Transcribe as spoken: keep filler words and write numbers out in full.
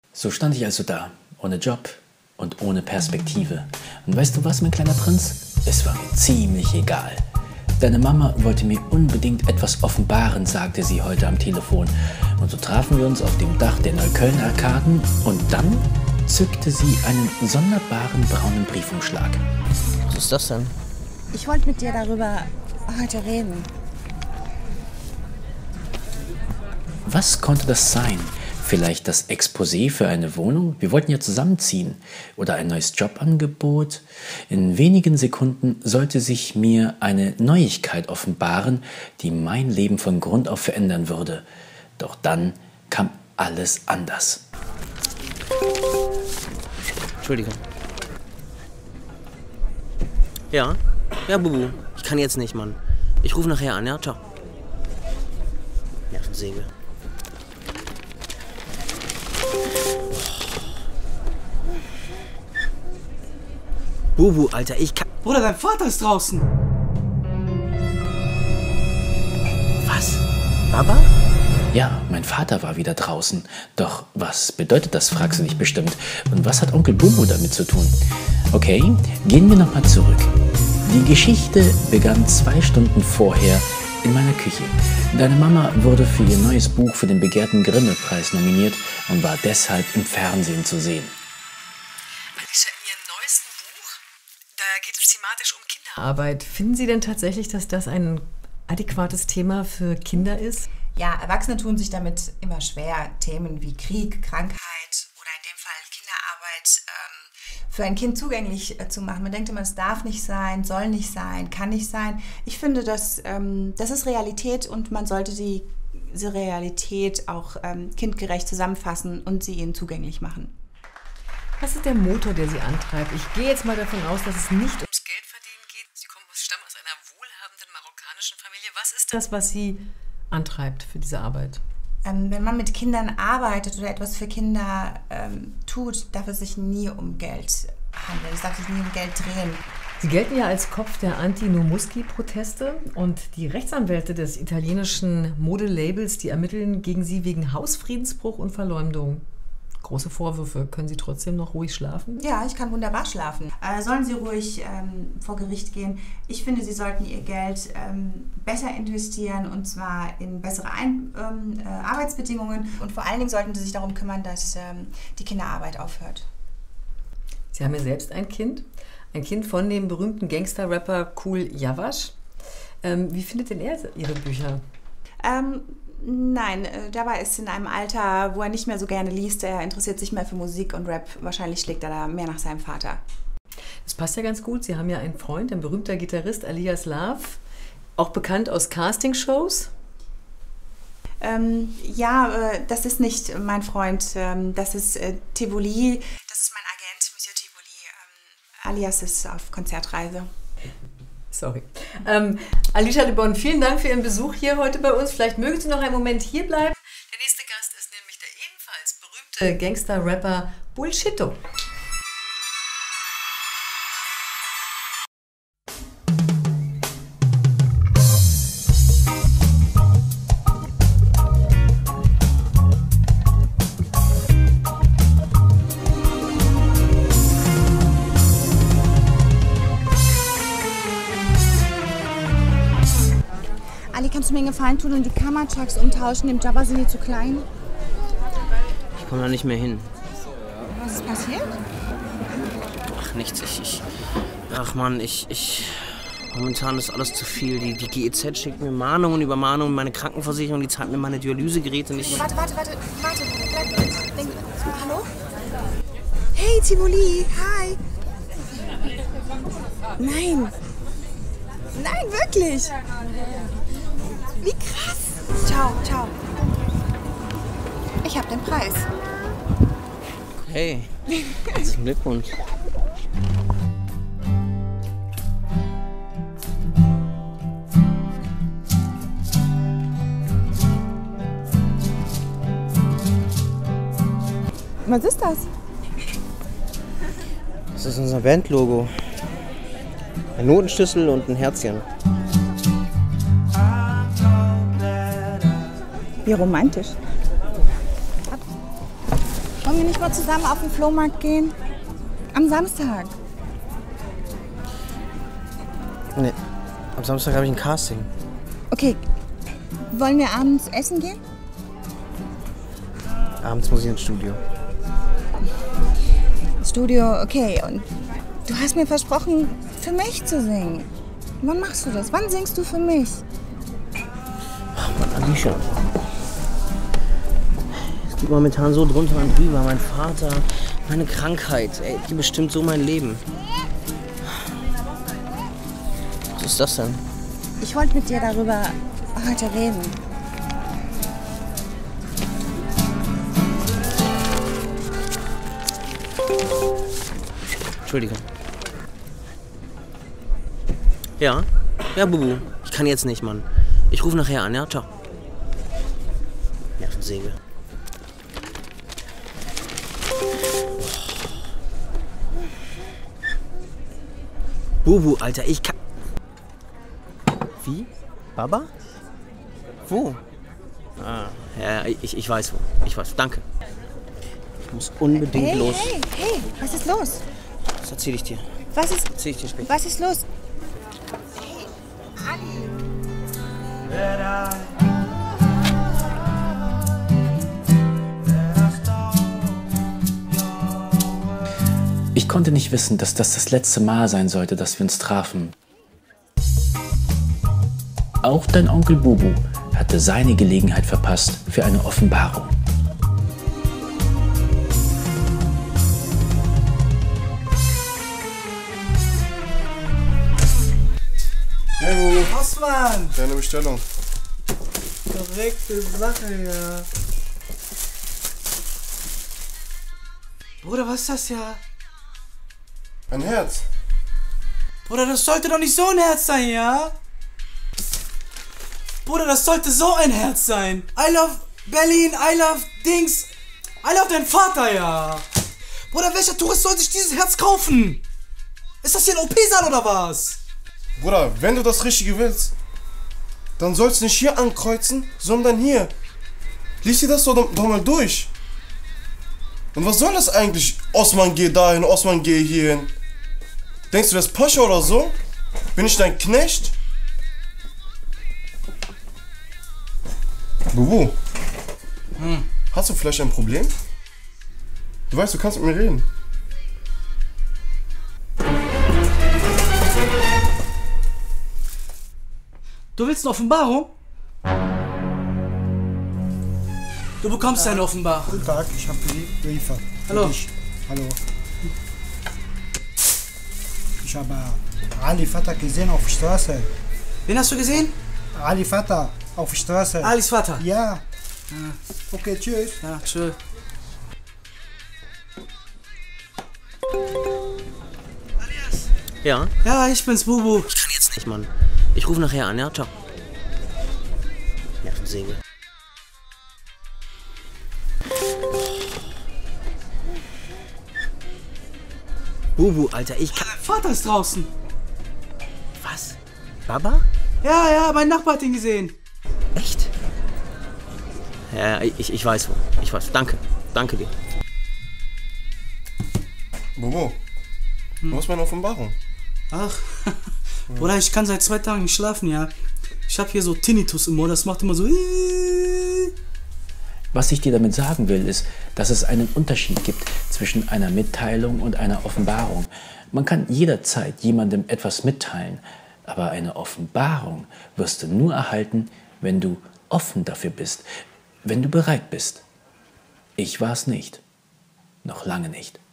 So stand ich also da, ohne Job und ohne Perspektive. Und weißt du was, mein kleiner Prinz? Es war mir ziemlich egal. Deine Mama wollte mir unbedingt etwas offenbaren, sagte sie heute am Telefon. Und so trafen wir uns auf dem Dach der Neukölln-Arkaden und dann zückte sie einen sonderbaren braunen Briefumschlag. Was ist das denn? Ich wollte mit dir darüber heute reden. Was konnte das sein? Vielleicht das Exposé für eine Wohnung? Wir wollten ja zusammenziehen. Oder ein neues Jobangebot? In wenigen Sekunden sollte sich mir eine Neuigkeit offenbaren, die mein Leben von Grund auf verändern würde. Doch dann kam alles anders. Entschuldigung. Ja? Ja, Bubu. Ich kann jetzt nicht, Mann. Ich rufe nachher an, ja? Ciao. Nervensäge. Bubu, Alter, ich kann... Bruder, dein Vater ist draußen. Was? Baba? Ja, mein Vater war wieder draußen. Doch was bedeutet das, fragst du dich bestimmt. Und was hat Onkel Bubu damit zu tun? Okay, gehen wir nochmal zurück. Die Geschichte begann zwei Stunden vorher in meiner Küche. Deine Mama wurde für ihr neues Buch für den begehrten Grimme-Preis nominiert und war deshalb im Fernsehen zu sehen. Alicia, in Ihrem neuesten Buch, da geht es thematisch um Kinderarbeit. Finden Sie denn tatsächlich, dass das ein adäquates Thema für Kinder ist? Ja, Erwachsene tun sich damit immer schwer, Themen wie Krieg, Krankheit oder in dem Fall Kinderarbeit ähm, für ein Kind zugänglich äh, zu machen. Man denkt immer, es darf nicht sein, soll nicht sein, kann nicht sein. Ich finde, das, ähm, das ist Realität und man sollte die, diese Realität auch ähm, kindgerecht zusammenfassen und sie ihnen zugänglich machen. Was ist der Motor, der Sie antreibt? Ich gehe jetzt mal davon aus, dass es nicht ums Geldverdienen geht. Sie kommen, stammen aus einer wohlhabenden marokkanischen Familie. Was ist das, was Sie antreibt für diese Arbeit? Ähm, wenn man mit Kindern arbeitet oder etwas für Kinder ähm, tut, darf es sich nie um Geld handeln. Es darf sich nie um Geld drehen. Sie gelten ja als Kopf der Anti-No-Muschi-Proteste und die Rechtsanwälte des italienischen Modelabels, die ermitteln gegen Sie wegen Hausfriedensbruch und Verleumdung. Große Vorwürfe. Können Sie trotzdem noch ruhig schlafen? Ja, ich kann wunderbar schlafen. Äh, sollen Sie ruhig ähm, vor Gericht gehen? Ich finde, Sie sollten Ihr Geld ähm, besser investieren und zwar in bessere Ein ähm, äh, Arbeitsbedingungen. Und vor allen Dingen sollten Sie sich darum kümmern, dass ähm, die Kinderarbeit aufhört. Sie haben ja selbst ein Kind. Ein Kind von dem berühmten Gangster-Rapper Kool Yavaş. Ähm, wie findet denn er Ihre Bücher? Ähm, Nein, dabei ist in einem Alter, wo er nicht mehr so gerne liest. Er interessiert sich mehr für Musik und Rap. Wahrscheinlich schlägt er da mehr nach seinem Vater. Das passt ja ganz gut. Sie haben ja einen Freund, ein berühmter Gitarrist, Alias Love, auch bekannt aus Castingshows. Ähm, ja, äh, das ist nicht mein Freund. Ähm, das ist äh, Tivoli. Das ist mein Agent, Monsieur Tivoli. Ähm, Alias ist auf Konzertreise. Sorry. Ähm, Alicia Le Bon, vielen Dank für Ihren Besuch hier heute bei uns. Vielleicht mögen Sie noch einen Moment hier bleiben. Der nächste Gast ist nämlich der ebenfalls berühmte Gangster-Rapper Bullshitto. Ali, kannst du mir einen Gefallen tun und die Kammerchucks umtauschen? Dem Jabba sind die zu klein. Ich komme da nicht mehr hin. Was ist passiert? Ach, nichts. Ich, ich... Ach, Mann, ich... ich momentan ist alles zu viel. Die, die G E Z schickt mir Mahnungen über Mahnungen. Meine Krankenversicherung, die zahlt mir meine Dialysegeräte nicht. Warte, warte, warte, warte. Bleib kurz. Denk, hallo? Hey, Tivoli. Hi. Nein. Nein, wirklich. Wie krass. Ciao, ciao. Ich hab den Preis. Hey, herzlichen Glückwunsch. Was ist das? Das ist unser Bandlogo. Ein Notenschlüssel und ein Herzchen. Wie romantisch. Wollen wir nicht mal zusammen auf den Flohmarkt gehen? Am Samstag. Nee, am Samstag habe ich ein Casting. Okay, wollen wir abends essen gehen? Abends muss ich ins Studio. Studio, okay. Und du hast mir versprochen, für mich zu singen. Wann machst du das? Wann singst du für mich? Ach Mann, Alicia. Es geht momentan so drunter und drüber. Mein Vater, meine Krankheit, ey, die bestimmt so mein Leben. Was ist das denn? Ich wollte mit dir darüber heute reden. Entschuldigung. Ja? Ja, Bubu. Ich kann jetzt nicht, Mann. Ich rufe nachher an, ja? Ciao. Nervensäge. Bubu, Alter, ich kann... Wie? Baba? Wo? Ah, ja, ich, ich weiß wo. Ich weiß. Danke. Ich muss unbedingt Hey, los. hey, hey, was ist los? Das erzähl ich dir. Was ist, Erzähl ich dir später. was ist los? Ich konnte nicht wissen, dass das das letzte Mal sein sollte, dass wir uns trafen. Auch dein Onkel Bubu hatte seine Gelegenheit verpasst für eine Offenbarung. Hey Bubu, Osman! deine Bestellung. Korrekte Sache, ja. Bruder, was ist das ja? Ein Herz. Bruder, das sollte doch nicht so ein Herz sein, ja? Bruder, das sollte so ein Herz sein. I love Berlin, I love Dings. I love deinen Vater, ja. Bruder, welcher Tourist soll sich dieses Herz kaufen? Ist das hier ein O P-Saal oder was? Bruder, wenn du das Richtige willst, dann sollst du nicht hier ankreuzen, sondern hier. Lies dir das doch, doch mal durch. Und was soll das eigentlich? Osman, geh dahin, Osman, geh hierhin. Denkst du, das ist Pascha oder so? Bin ich dein Knecht? Bubu, Hm. hast du vielleicht ein Problem? Du weißt, du kannst mit mir reden. Du willst eine Offenbarung? Du bekommst eine Offenbarung. Guten Tag, ich habe Briefe. Hallo. Für dich. Hallo. Ich habe Ali Vater gesehen auf der Straße. Wen hast du gesehen? Ali Vater auf der Straße. Alis Vater. Ja. Okay, tschüss. Ja, tschö. Ja? Ja, ich bin's, Bubu. Ich kann jetzt nicht, Mann. Ich rufe nachher an, ja? Ciao. Nervensäge. Bubu, Alter, ich kann... Vater ist draußen. Was? Baba? Ja, ja, mein Nachbar hat ihn gesehen. Echt? Ja, ich, ich weiß wo. Ich weiß. Danke. Danke dir. Bubu, wo ist meine Offenbarung? Ach, Bruder, ich kann seit zwei Tagen nicht schlafen, ja. Ich habe hier so Tinnitus im Ohr, das macht immer so... Was ich dir damit sagen will, ist, dass es einen Unterschied gibt zwischen einer Mitteilung und einer Offenbarung. Man kann jederzeit jemandem etwas mitteilen, aber eine Offenbarung wirst du nur erhalten, wenn du offen dafür bist, wenn du bereit bist. Ich war es nicht. Noch lange nicht.